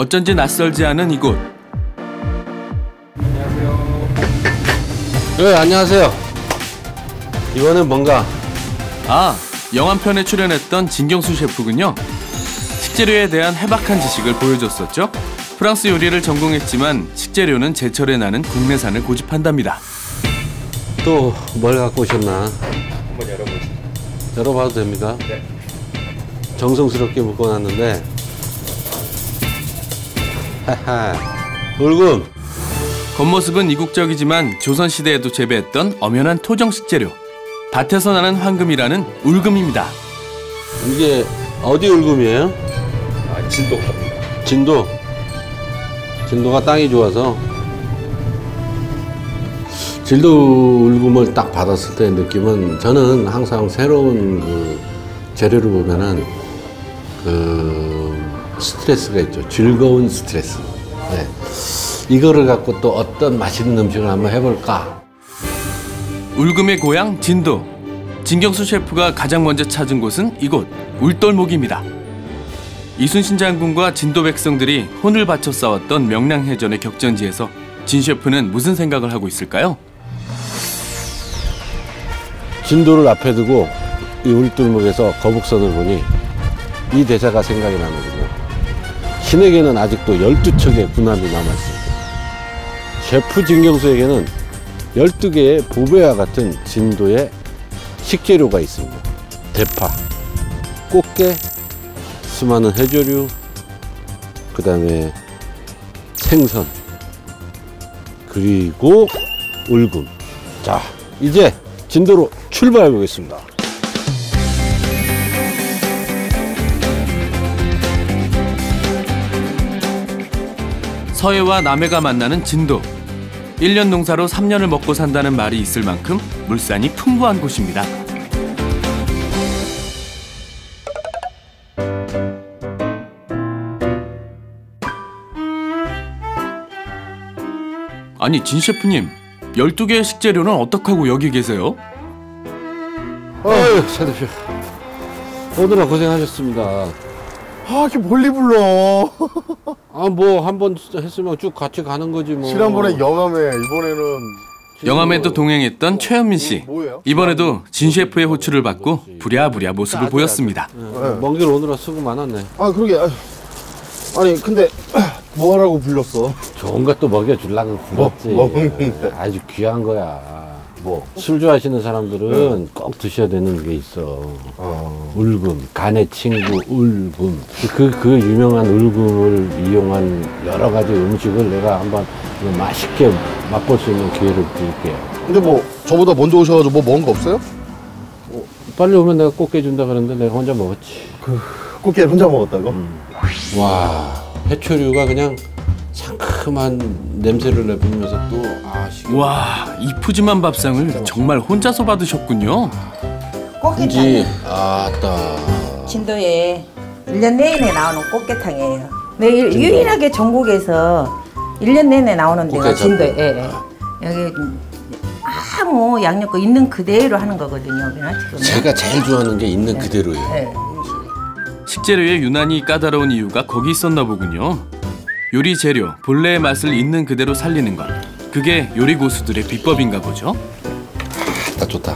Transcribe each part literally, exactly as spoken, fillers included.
어쩐지 낯설지 않은 이곳. 안녕하세요. 네, 안녕하세요. 이거는 뭔가? 아, 영화 한 편에 출연했던 진경수 셰프군요. 식재료에 대한 해박한 지식을 보여줬었죠. 프랑스 요리를 전공했지만 식재료는 제철에 나는 국내산을 고집한답니다. 또 뭘 갖고 오셨나? 한번 열어보시죠. 열어봐도 됩니까? 네. 정성스럽게 묶어놨는데. 하하, 울금. 겉모습은 이국적이지만 조선시대에도 재배했던 엄연한 토종 식재료. 밭에서 나는 황금이라는 울금입니다. 이게 어디 울금이에요? 아, 진도 겁니다. 진도. 진도가 땅이 좋아서. 진도 울금을 딱 받았을 때 느낌은, 저는 항상 새로운 그 재료를 보면은 그 스트레스가 있죠. 즐거운 스트레스. 네. 이거를 갖고 또 어떤 맛있는 음식을 한번 해볼까? 울금의 고향 진도. 진경수 셰프가 가장 먼저 찾은 곳은 이곳 울돌목입니다. 이순신 장군과 진도 백성들이 혼을 바쳐 싸웠던 명량해전의 격전지에서 진 셰프는 무슨 생각을 하고 있을까요? 진도를 앞에 두고 이 울돌목에서 거북선을 보니 이 대사가 생각이 나거든요. 신에게는 아직도 열두 척의 군함이 남아있습니다. 셰프 진경수에게는 열두 개의 보배와 같은 진도의 식재료가 있습니다. 대파, 꽃게, 수많은 해조류, 그 다음에 생선, 그리고 울금. 자, 이제 진도로 출발해 보겠습니다. 서해와 남해가 만나는 진도. 일 년 농사로 삼 년을 먹고 산다는 말이 있을 만큼 물산이 풍부한 곳입니다. 아니, 진 셰프님, 열두 개의 식재료는 어떻게 하고 여기 계세요? 어휴, 차 대표. 오늘은 고생하셨습니다. 아, 이게 멀리 불러. 아, 뭐 한 번 했으면 쭉 같이 가는 거지 뭐. 지난번에 영암에, 이번에는 영암에도 동행했던 최현민 씨. 뭐예요? 이번에도 진 셰프의 호출을 받고 부랴부랴 모습을 보였습니다. 네. 먼 길 오느라 수고 많았네. 아, 그러게. 아니, 근데 뭐 하라고 불렀어? 좋은 것도 먹여주려고 불렀지. 뭐, 먹는데. 아주 귀한 거야. 뭐 술 좋아하시는 사람들은 네. 꼭 드셔야 되는 게 있어. 어. 울금, 간의 친구 울금. 그, 그 유명한 울금을 이용한 여러 가지 음식을 내가 한번 맛있게 맛볼 수 있는 기회를 드릴게요. 근데 뭐 저보다 먼저 오셔가지고 뭐 먹은 거 없어요? 어, 빨리 오면 내가 꽃게 준다 그랬는데 내가 혼자 먹었지. 그 꽃게를 혼자 먹었다고? 음. 와, 해초류가 그냥 상큼한 냄새를 내뿜으면서 또 아, 와, 이 푸짐한 밥상을 정말 혼자서 받으셨군요. 꽃게탕이 아따 진도에 일 년 내내 나오는 꽃게탕이에요. 매일 유일하게 전국에서 일 년 내내 나오는 데가 진도에. 예, 예. 여기 아무 양념거 있는 그대로 하는 거거든요. 지금. 제가 제일 좋아하는 게 있는 네. 그대로예요. 네. 식재료의 유난히 까다로운 이유가 거기 있었나 보군요. 요리 재료, 본래의 맛을 있는 그대로 살리는 것. 그게 요리 고수들의 비법인가 보죠. 딱 좋다.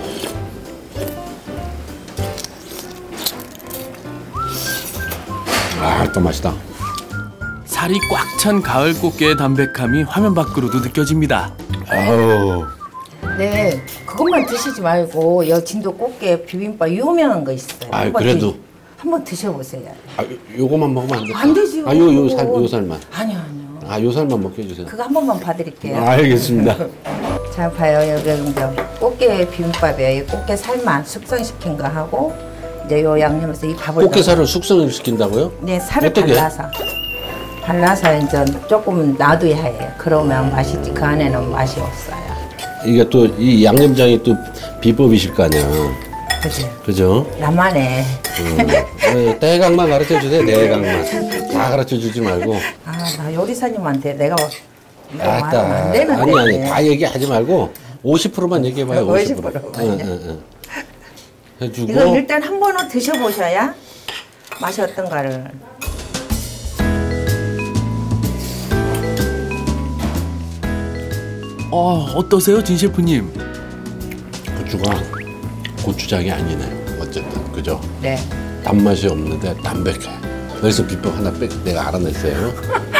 아, 또 맛있다. 살이 꽉 찬 가을 꽃게의 담백함이 화면 밖으로도 느껴집니다. 아우. 네, 그것만 드시지 말고 여 진도 꽃게 비빔밥 유명한 거 있어요. 아, 그래도 드, 한번 드셔보세요. 아, 요거만 먹으면 안 돼요? 안 되지요. 아, 요, 요 살, 요 살만. 아니요, 아니요. 아, 요 살만 먹게 해주세요. 그거 한 번만 봐드릴게요. 아, 알겠습니다. 자, 봐요. 여기 이제 꽃게 비빔밥이에요. 꽃게 살만 숙성시킨 거 하고 이제 요 양념에서 이 밥을 꽃게 살을 숙성을 시킨다고요? 네, 살을 어떻게? 발라서 발라서 이제 조금 놔둬야 해요. 그러면 맛있지. 그 안에는 맛이 없어요. 이게 또 이 양념장이 또 비법이실 거 아니야. 그죠? 그죠? 나만의. 음. 네, 대강만 가르쳐 주세요. 대강만. 다 가르쳐 주지 말고. 아, 나 요리사님한테 내가 이거 말하면 아따. 안 되는데. 아니 아니 다 얘기하지 말고 오십 퍼센트만 얘기해봐요. 오십 퍼센트. 오십 퍼센트. 응, 응, 응. 해주고. 이거 일단 한 번은 드셔보셔야 맛이 어떤가를. 어, 어떠세요, 진 셰프님? 고추가 고추장이 아니네요. 어쨌든 그죠? 네. 단맛이 없는데 담백해. 그래서 비법 하나 뺏 내가 알아냈어요.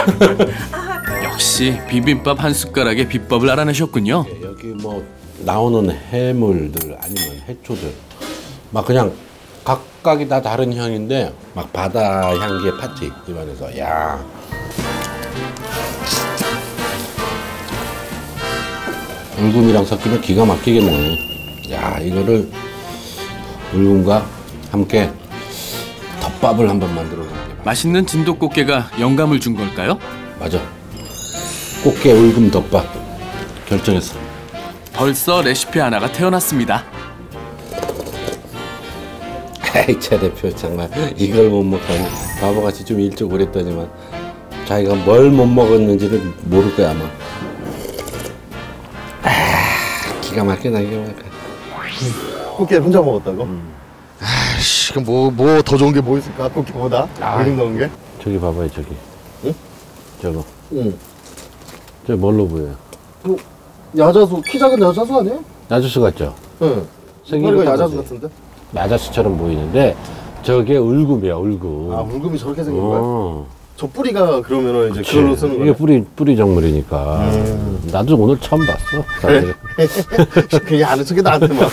역시 비빔밥 한 숟가락의 비법을 알아내셨군요. 여기 뭐 나오는 해물들 아니면 해초들 막 그냥 각각이 다 다른 향인데 막 바다 향기에 팠지 입안에서. 야. 울금이랑 섞이면 기가 막히겠네. 야, 이거를 울금과 함께 덮밥을 한번 만들어 볼게요. 맛있는 진도 꽃게가 영감을 준 걸까요? 맞아. 꽃게 울금 덮밥 결정했어. 벌써 레시피 하나가 태어났습니다. 에이, 최 대표 정말 이걸 못 먹다니 바보같이 좀 일찍 오랬더니만 자기가 뭘 못 먹었는지를 모를 거야 아마. 아, 기가 막히다 기가 막혀. 꽃게 혼자 먹었다고? 음. 아이씨, 그럼 뭐, 뭐 더 좋은 게 뭐 있을까? 꽃게보다? 아. 울금 넣은 게? 저기 봐봐요 저기. 응? 저거. 응. 저 뭘로 보여요? 어, 야자수, 키 작은 야자수 아니에요? 야자수 같죠? 응. 생긴 머리가 거 야자수 똑같지? 같은데? 야자수처럼 보이는데 저게 울금이야 울금. 아, 울금이 저렇게 생긴 거야? 어. 저 뿌리가 그러면은 이제 그치. 그걸로 쓰는 이게 거야? 뿌리 뿌리 작물이니까. 음. 나도 오늘 처음 봤어. 사실. 그냥 아는 척이 나한테 막.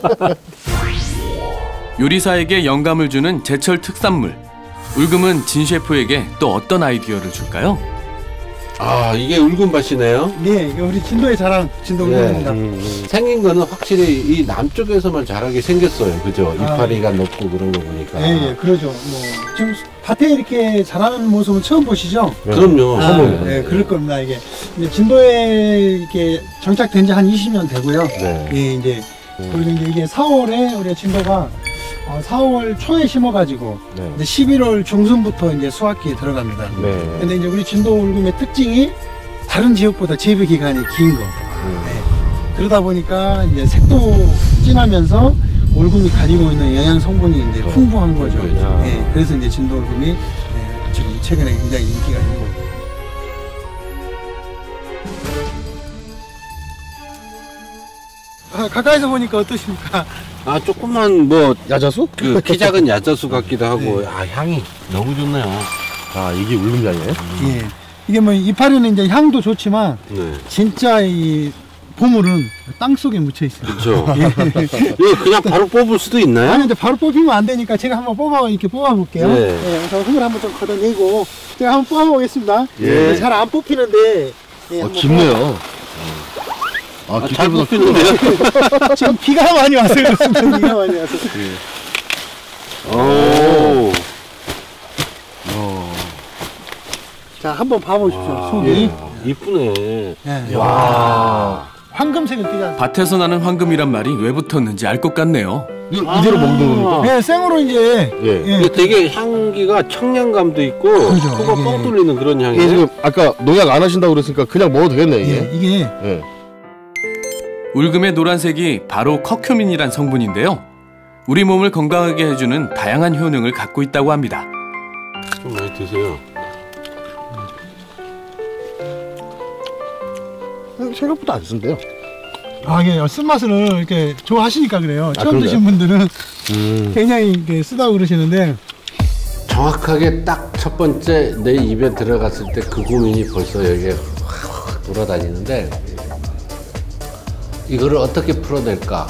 요리사에게 영감을 주는 제철 특산물. 울금은 진 셰프에게 또 어떤 아이디어를 줄까요? 아 이게 울금밭이네요. 네, 이게 우리 진도의 자랑 진도 예. 울금입니다. 음, 음. 생긴 거는 확실히 이 남쪽에서만 자라게 생겼어요. 그죠? 아. 이파리가 높고 그런 거 보니까. 예, 예, 그러죠. 뭐 지금 밭에 이렇게 자라는 모습은 처음 보시죠? 그럼요. 아, 네. 네, 그럴 겁니다. 이게 이제 진도에 이렇게 정착된 지 한 이십 년 되고요. 네. 예, 이제 그리고 이제 이게 사월에 우리가 진도가 어, 사월 초에 심어가지고 네. 이제 십일월 중순부터 이제 수확기에 들어갑니다. 네. 근데 이제 우리 진도 울금의 특징이 다른 지역보다 재배 기간이 긴 거. 네. 그러다 보니까 이제 색도 진하면서 울금이 가지고 있는 영양 성분이 이제 풍부한 거죠. 그렇죠. 네. 그래서 이제 진도 울금이 네, 지금 최근에 굉장히 인기가 있는 거고. 아, 가까이서 보니까 어떠십니까? 아 조금만 뭐 야자수? 그 키 작은 야자수 같기도 하고. 네. 아 향이 너무 좋네요. 아, 이게 울금장이에요? 예. 이게 뭐 이파리는 이제 향도 좋지만 네. 진짜 이 보물은 땅 속에 묻혀 있어요. 그렇죠. 이거 그냥 바로 뽑을 수도 있나요? 아니 근데 바로 뽑히면 안 되니까 제가 한번 뽑아 이렇게 뽑아 볼게요. 네. 네. 그래서 흙을 한번 좀 걷어내고 제가 한번 뽑아 보겠습니다. 예. 잘 안 뽑히는데. 예, 어, 한번 깊네요. 아, 아, 잘 뽑히는데요? 뽑아- 지금 비가 많이 와서 그렇습니다. 비가 많이 와서. 오. 자 한번 봐보십시오. 속이. 예. 이쁘네. 예. 와. 황금색을 띠가. 밭에서 나는 황금이란 말이 왜 붙었는지 알 것 같네요. 이, 이대로 먹는 겁니까? 네, 생으로 이제. 예. 예. 이게 되게 향기가 청량감도 있고 그죠. 코가 이게- 뻥 뚫리는 그런 이게 향이에요. 지금 아까 농약 안 하신다고 그랬으니까 그냥 먹어도 되겠네, 이게. 예, 이게 예. 울금의 노란색이 바로 커큐민이란 성분인데요. 우리 몸을 건강하게 해주는 다양한 효능을 갖고 있다고 합니다. 좀 많이 드세요. 생각보다 안 쓴대요. 아 이게 쓴맛을 이렇게 좋아하시니까 그래요. 아, 처음 그런가요? 드신 분들은 음. 굉장히 이렇게 쓰다고 그러시는데. 정확하게 딱 첫 번째 내 입에 들어갔을 때 그 고민이 벌써 여기에 확 돌아다니는데 이거를 어떻게 풀어낼까?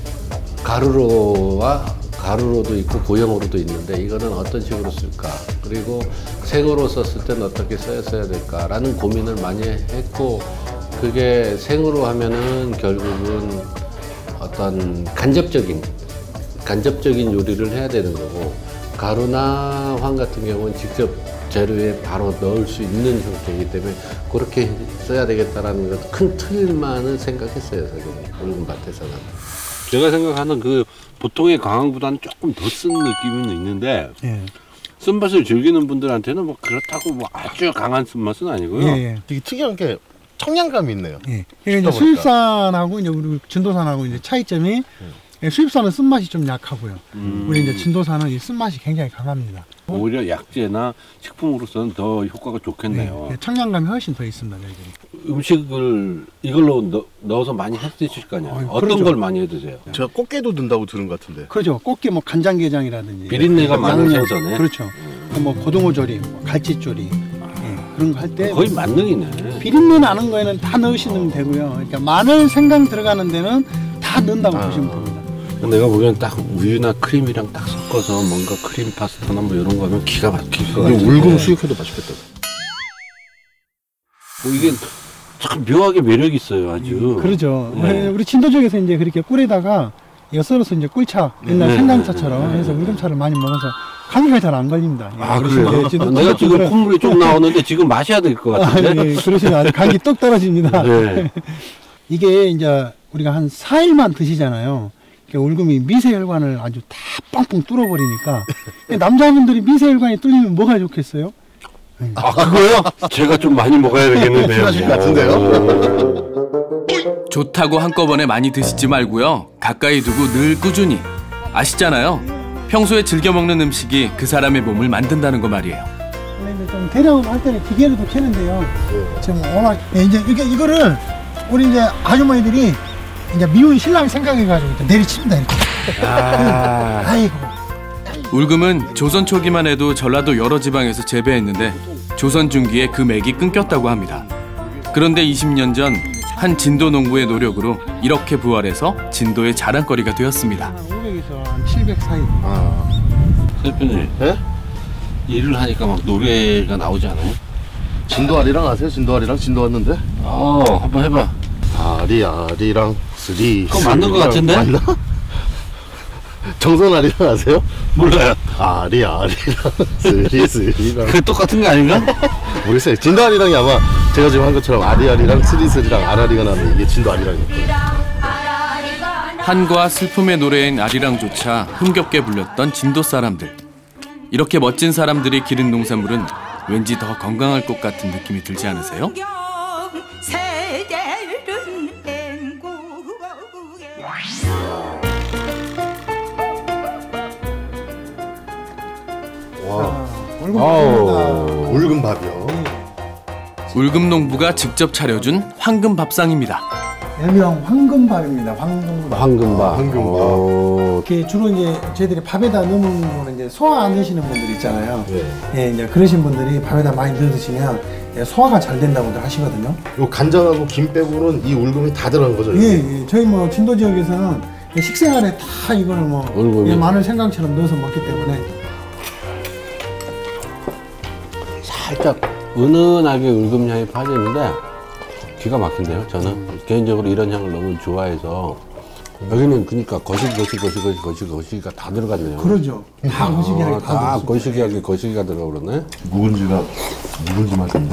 가루로와 가루로도 있고 고형으로도 있는데 이거는 어떤 식으로 쓸까? 그리고 생으로 썼을 때는 어떻게 써야 될까라는 고민을 많이 했고 그게 생으로 하면은 결국은 어떤 간접적인 간접적인 요리를 해야 되는 거고 가루나 황 같은 경우는 직접 재료에 바로 넣을 수 있는 형태이기 때문에 그렇게 써야 되겠다라는 것 큰 틀만을 생각했어요. 울금 밭에서는. 제가 생각하는 그 보통의 강황보다는 조금 더 쓴 느낌은 있는데 예. 쓴맛을 즐기는 분들한테는 뭐 그렇다고 뭐 아주 강한 쓴맛은 아니고요. 예, 예. 되게 특이한 게 청량감이 있네요. 예. 이게 이제 보니까. 수입산하고 이제 우리 진도산하고 이제 차이점이 예, 수입산은 쓴맛이 좀 약하고요. 음. 우리 이제 진도산은 이 쓴맛이 굉장히 강합니다. 오히려 약재나 식품으로서는 더 효과가 좋겠네요. 예, 청량감이 훨씬 더 있습니다. 여기. 음식을 이걸로 넣, 넣어서 많이 해 드실 거 아니에요? 어, 어떤 그러죠. 걸 많이 해 드세요? 제가 꽃게도 넣는다고 들은 것 같은데. 그렇죠. 꽃게 뭐 간장게장이라든지 비린내가 많은 양념, 생선에? 그렇죠. 뭐 고등어조림, 뭐 갈치조림 예, 그런 거 할 때 거의 만능이네. 비린내 나는 거에는 다 넣으시면 되고요. 그러니까 마늘, 생강 들어가는 데는 다 넣는다고 아. 보시면 됩니다. 내가 보기엔 딱 우유나 크림이랑 딱 섞어서 뭔가 크림 파스타나 뭐 이런 거 하면 기가 막힐 것 같은데. 울금 수육해도 맛있겠다. 뭐 이게 참 묘하게 매력 있어요, 아주. 그러죠. 네. 우리 진도 쪽에서 이제 그렇게 꿀에다가 이거 썰어서 이제 꿀차, 옛날 네. 생강차처럼 해서 울금차를 많이 먹어서 감기가 잘 안 걸립니다. 예, 아, 그러시면 그래요? 이제 진도 내가 쪽 지금 분들은- 콧물이 좀 나오는데 지금 마셔야 될 것 아, 같은데. 예, 그러시면 아주 감기 똑 떨어집니다. 네. 이게 이제 우리가 한 사 일만 드시잖아요. 그러니까 울금이 미세혈관을 아주 다 뻥뻥 뚫어버리니까 남자분들이 미세혈관이 뚫리면 뭐가 좋겠어요? 아, 그거요? 제가 좀 많이 먹어야 되겠는데요. 필요하실 것 같은데요? 좋다고 한꺼번에 많이 드시지 말고요. 가까이 두고 늘 꾸준히. 아시잖아요. 평소에 즐겨 먹는 음식이 그 사람의 몸을 만든다는 거 말이에요. 원래 이제 좀 대량으로 할 때는 기계로도 캐는데요. 지금 워낙 예, 이제 이게 이거를 우리 이제 아주머니들이 이제 미운 신랑 생각해가지고 이제 내리칩니다 이렇게. 아, 아이고. 울금은 조선 초기만 해도 전라도 여러 지방에서 재배했는데 조선 중기에 그 맥이 끊겼다고 합니다. 그런데 이십 년 전 한 진도 농부의 노력으로 이렇게 부활해서 진도의 자랑거리가 되었습니다. 한 오백에서 한 칠백 사이. 아, 대표님. 예? 일을 하니까 막 노래가 나오지 않아요? 진도 아리랑 아세요? 진도 아리랑 진도 왔는데? 어, 한번 해봐. 아리 아리랑 쓰리. 그거 맞는 것 같은데? 맞나? 정선 아리랑 아세요? 몰라요. 아리 아리랑 쓰리 쓰리랑. 그게 똑같은 거 아닌가? 모르겠어요. 진도 아리랑이 아마 제가 지금 한 것처럼 아리 아리랑 쓰리 쓰리랑 아라리가 나면 이게 진도 아리랑일 거예요. 한과 슬픔의 노래인 아리랑조차 흥겹게 불렸던 진도 사람들. 이렇게 멋진 사람들이 기른 농산물은 왠지 더 건강할 것 같은 느낌이 들지 않으세요? 와, 울금 아우. 울금 밥이요. 울금 농부가 직접 차려준 황금 밥상입니다. 일명 황금밥입니다. 황금밥. 황금밥. 황금밥. 어, 이렇게 주로 이제 저희들이 밥에다 넣는 거는 이제 소화 안 되시는 분들 있잖아요. 네. 예, 이제 그러신 분들이 밥에다 많이 넣어 드시면 예, 소화가 잘 된다고들 하시거든요. 요 간장하고 김 빼고는 이 울금이 다 들어간 거죠? 예, 예, 저희 뭐 진도 지역에서는 식생활에 다 이거를 뭐 울금이? 예, 마늘 생강처럼 넣어서 먹기 때문에 살짝 은은하게 울금 향이 빠지는데 기가 막힌데요. 저는 개인적으로 이런 향을 너무 좋아해서 여기는 그러니까 거실 거실 거실 거실 거실 거실가 다 들어갔네요. 그러죠. 다 거시기하게 아, 다 다 넣어서. 거시기하게 거시기가 들어가 그러네. 묵은지가 묵은지 맛있네.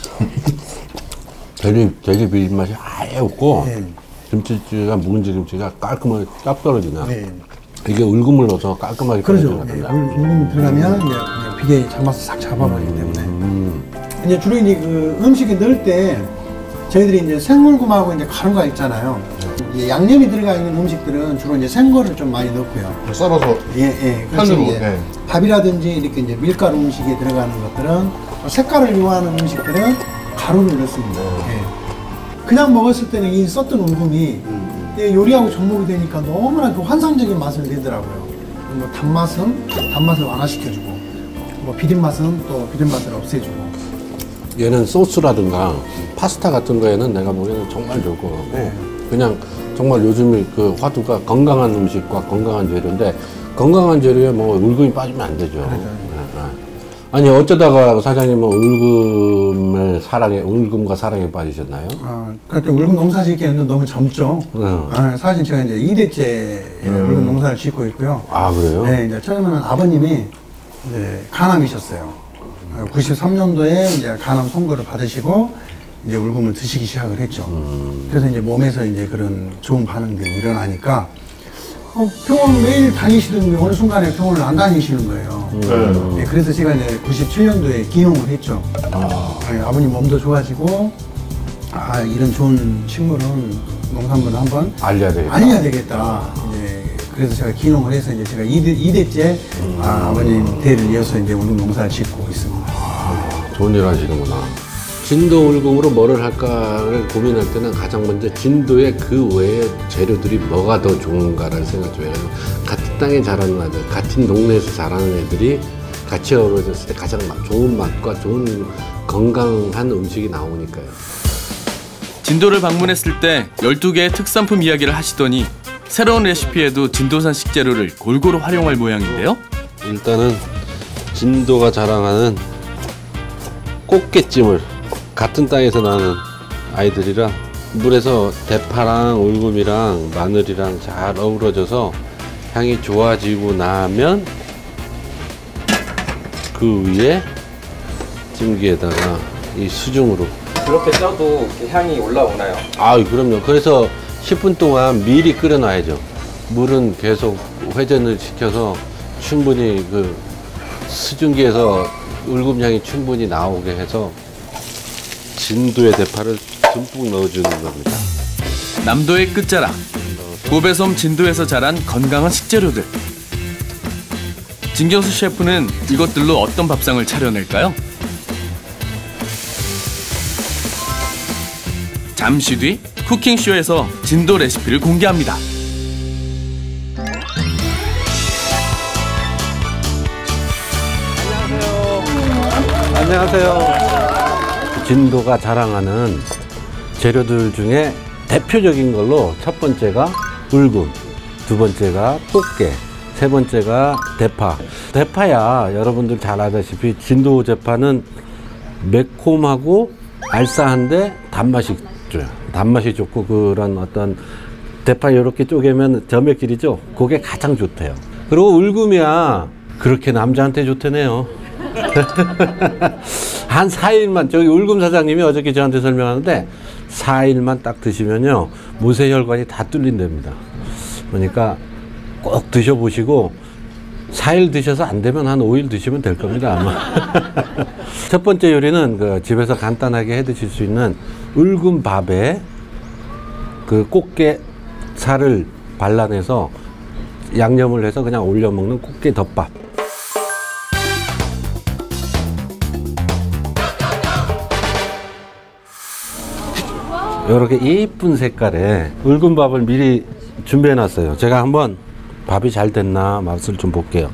되게 되게 비린 맛이 아예 없고 네. 김치찌개가 묵은지 김치가 깔끔하게 딱 떨어지네. 네. 이게 울금을 넣어서 깔끔하게 그러죠. 떨어지는 예, 것 같은데. 울금 들어가면 이제 그냥 비계 잡아서 싹 잡아버리기 때문에. 음. 이제 주로 이제 그 음식에 넣을 때 저희들이 이제 생물금하고 이제 가루가 있잖아요. 이제 양념이 들어가 있는 음식들은 주로 이제 생거를 좀 많이 넣고요. 썰어서 예, 예. 그래서 편으로, 이제 예. 밥이라든지 이렇게 이제 밀가루 음식에 들어가는 것들은 색깔을 요하는 음식들은 가루를 넣습니다. 예. 그냥 먹었을 때는 이 썼던 울금이 예, 요리하고 접목이 되니까 너무나 그 환상적인 맛을 내더라고요. 뭐 단맛은 단맛을 완화시켜주고, 뭐 비린맛은 또 비린맛을 없애주고. 얘는 소스라든가 파스타 같은 거에는 내가 보기에는 정말 좋을 것 같고 네. 그냥 정말 요즘에 그 화두가 건강한 음식과 건강한 재료인데 건강한 재료에 뭐 울금이 빠지면 안 되죠. 네, 네. 아니 어쩌다가 사장님은 울금을 사랑에 울금과 사랑에 빠지셨나요? 아, 그러니까 울금 농사 짓기에는 너무 젊죠. 음. 아, 사실 제가 이제 이 대째 울금 농사를 짓고 있고요. 아 그래요? 네, 이제 처음에는 아버님이 이제 간암이셨어요. 구십삼 년도에 이제 간암 선고를 받으시고 이제 울금을 드시기 시작을 했죠. 음. 그래서 이제 몸에서 이제 그런 좋은 반응들이 일어나니까 어, 병원 매일 다니시던 어느 순간에 병원을 안 다니시는 거예요. 음. 네, 그래서 제가 이제 구십칠 년도에 기용을 했죠. 아. 네, 아버님 몸도 좋아지고 아 이런 좋은 식물은 농산물을 한번 알려야 되겠다. 알려야 되겠다. 이제 그래서 제가 기농을 해서 이제 제가 이 대, 이 대째 음. 아, 아버님 대를 이어서 이제 울금 농사를 짓고 있습니다. 좋은 일 하시는구나. 진도 울금으로 뭐를 할까를 고민할 때는 가장 먼저 진도의 그 외의 재료들이 뭐가 더 좋은가라는 생각을 좀 해요. 같은 땅에 자라는 아들, 같은 동네에서 자라는 애들이 같이 어우러졌을 때 가장 좋은 맛과 좋은 건강한 음식이 나오니까요. 진도를 방문했을 때 열두 개의 특산품 이야기를 하시더니 새로운 레시피에도 진도산 식재료를 골고루 활용할 모양인데요. 일단은 진도가 자랑하는 꽃게찜을 같은 땅에서 나는 아이들이라 물에서 대파랑 울금이랑 마늘이랑 잘 어우러져서 향이 좋아지고 나면 그 위에 찜기에다가 이 수중으로 그렇게 쪄도 향이 올라오나요? 아 그럼요. 그래서 십 분 동안 미리 끓여 놔야죠. 물은 계속 회전을 시켜서 충분히 그 수증기에서 울금향이 충분히 나오게 해서 진도의 대파를 듬뿍 넣어주는 겁니다. 남도의 끝자락, 고배섬 진도에서 자란 건강한 식재료들. 진경수 셰프는 이것들로 어떤 밥상을 차려낼까요? 잠시 뒤 쿠킹쇼에서 진도 레시피를 공개합니다. 안녕하세요. 진도가 자랑하는 재료들 중에 대표적인 걸로 첫 번째가 울금, 두 번째가 꽃게, 세 번째가 대파. 대파야 여러분들 잘 아다시피 진도 대파는 매콤하고 알싸한데 단맛이 줘요. 단맛이 좋고 그런 어떤 대파 이렇게 쪼개면 점액질이죠. 그게 가장 좋대요. 그리고 울금이야 그렇게 남자한테 좋대네요. 한 사 일만 저기 울금 사장님이 어저께 저한테 설명하는데 사 일만 딱 드시면요 모세혈관이 다 뚫린답니다. 그러니까 꼭 드셔보시고 사 일 드셔서 안 되면 한 오 일 드시면 될 겁니다 아마. 첫 번째 요리는 그 집에서 간단하게 해 드실 수 있는 울금밥에 그 꽃게 살을 발라내서 양념을 해서 그냥 올려 먹는 꽃게 덮밥. 이렇게 이쁜 색깔의 울금밥을 미리 준비해 놨어요. 제가 한번 밥이 잘 됐나 맛을 좀 볼게요.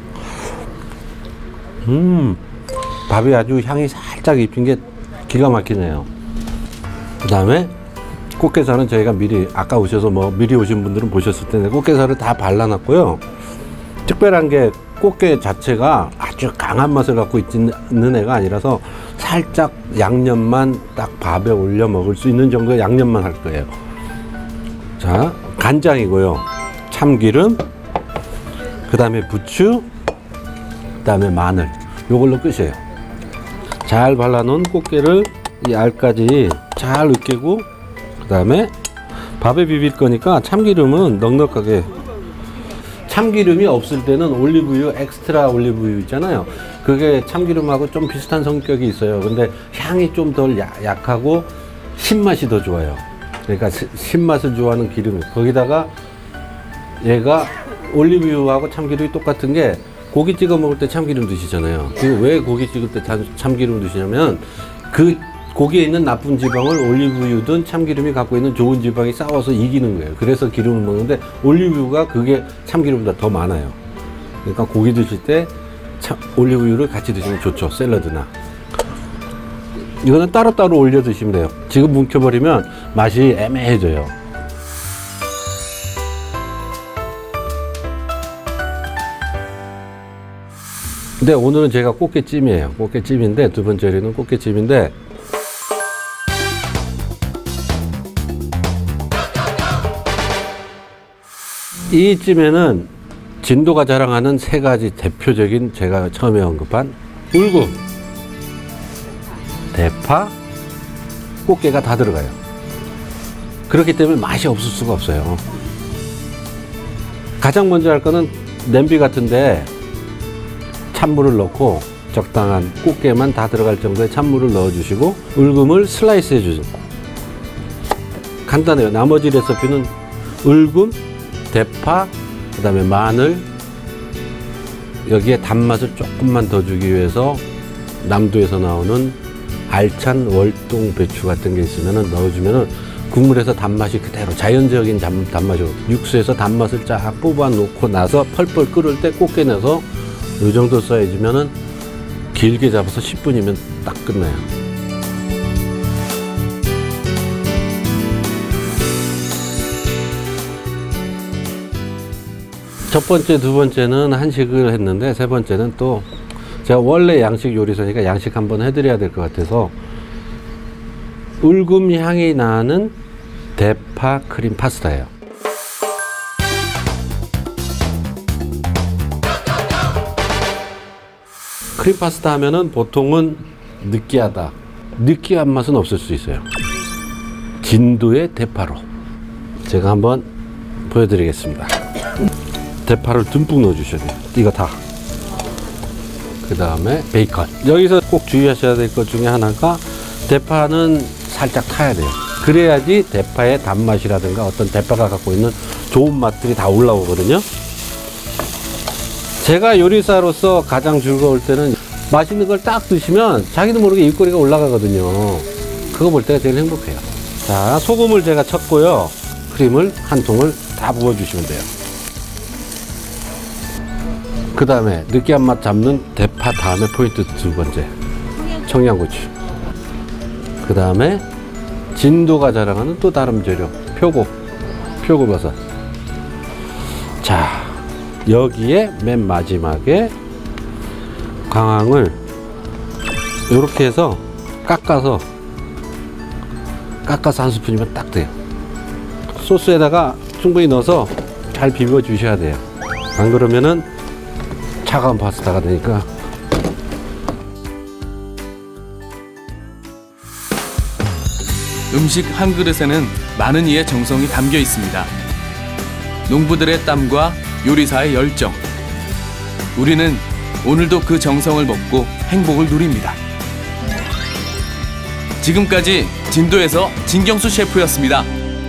음, 밥이 아주 향이 살짝 입힌 게 기가 막히네요. 그 다음에 꽃게살은 저희가 미리 아까 오셔서 뭐 미리 오신 분들은 보셨을 텐데 꽃게살을 다 발라놨고요. 특별한 게 꽃게 자체가 아주 강한 맛을 갖고 있는 애가 아니라서 살짝 양념만 딱 밥에 올려 먹을 수 있는 정도의 양념만 할 거예요. 자, 간장이고요. 참기름, 그 다음에 부추, 그 다음에 마늘. 요걸로 끝이에요. 잘 발라놓은 꽃게를 이 알까지 잘 으깨고 그 다음에 밥에 비빌 거니까 참기름은 넉넉하게. 참기름이 없을 때는 올리브유, 엑스트라 올리브유 있잖아요. 그게 참기름하고 좀 비슷한 성격이 있어요. 근데 향이 좀 덜 약하고 신맛이 더 좋아요. 그러니까 신맛을 좋아하는 기름. 거기다가 얘가 올리브유하고 참기름이 똑같은 게 고기 찍어 먹을 때 참기름 드시잖아요. 그 왜 고기 찍을 때 참기름 드시냐면 그 고기에 있는 나쁜 지방을 올리브유든 참기름이 갖고 있는 좋은 지방이 싸워서 이기는 거예요. 그래서 기름을 먹는데 올리브유가 그게 참기름보다 더 많아요. 그러니까 고기 드실 때 참, 올리브유를 같이 드시면 좋죠. 샐러드나. 이거는 따로따로 올려 드시면 돼요. 지금 뭉쳐버리면 맛이 애매해져요. 근데 오늘은 제가 꽃게찜이에요. 꽃게찜인데 두 번째 요리는 꽃게찜인데 이 찜에는 진도가 자랑하는 세 가지 대표적인 제가 처음에 언급한 울금, 대파, 꽃게가 다 들어가요. 그렇기 때문에 맛이 없을 수가 없어요. 가장 먼저 할 거는 냄비 같은데 찬물을 넣고 적당한 꽃게만 다 들어갈 정도의 찬물을 넣어주시고 울금을 슬라이스 해주세요. 간단해요. 나머지 레시피는 울금, 대파, 그 다음에 마늘, 여기에 단맛을 조금만 더 주기 위해서 남도에서 나오는 알찬 월동 배추 같은 게 있으면 넣어주면 국물에서 단맛이 그대로 자연적인 단맛이 오고 육수에서 단맛을 쫙 뽑아 놓고 나서 펄펄 끓을 때 꽃게 넣어서 이 정도 사이즈면 길게 잡아서 십 분이면 딱 끝나요. 첫 번째, 두 번째는 한식을 했는데 세 번째는 또 제가 원래 양식 요리사니까 양식 한번 해드려야 될 것 같아서 울금 향이 나는 대파 크림 파스타예요. 크림 파스타 하면은 보통은 느끼하다. 느끼한 맛은 없을 수 있어요. 진도의 대파로 제가 한번 보여드리겠습니다. 대파를 듬뿍 넣어주셔야 돼요. 이거 다. 그 다음에 베이컨. 여기서 꼭 주의하셔야 될 것 중에 하나가 대파는 살짝 타야 돼요. 그래야지 대파의 단맛이라든가 어떤 대파가 갖고 있는 좋은 맛들이 다 올라오거든요. 제가 요리사로서 가장 즐거울 때는 맛있는 걸 딱 드시면 자기도 모르게 입꼬리가 올라가거든요. 그거 볼 때가 제일 행복해요. 자, 소금을 제가 쳤고요. 크림을 한 통을 다 부어주시면 돼요. 그 다음에 느끼한 맛 잡는 대파 다음에 포인트 두 번째 청양고추. 그 다음에 진도가 자랑하는 또 다른 재료 표고 표고버섯. 자, 여기에 맨 마지막에 광황을 이렇게 해서 깎아서 깎아서 한 스푼이면 딱 돼요. 소스에다가 충분히 넣어서 잘 비벼 주셔야 돼요. 안 그러면은 차가운 파스타가 되니까. 음식 한 그릇에는 많은 이의 정성이 담겨 있습니다. 농부들의 땀과 요리사의 열정. 우리는 오늘도 그 정성을 먹고 행복을 누립니다. 지금까지 진도에서 진경수 셰프였습니다.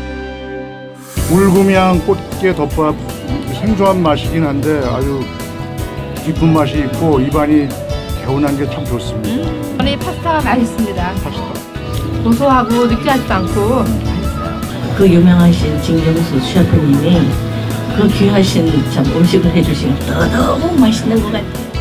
울금향 꽃게 덮밥 생소한 맛이긴 한데 아주 깊은 맛이 있고 입안이 개운한 게 참 좋습니다. 저는 파스타가 맛있습니다. 파스타. 고소하고 느끼하지도 않고 맛있어요. 그 유명하신 진경수 셰프님이 그 귀하신 참 음식을 해주시니까 너무 맛있는 것 같아요.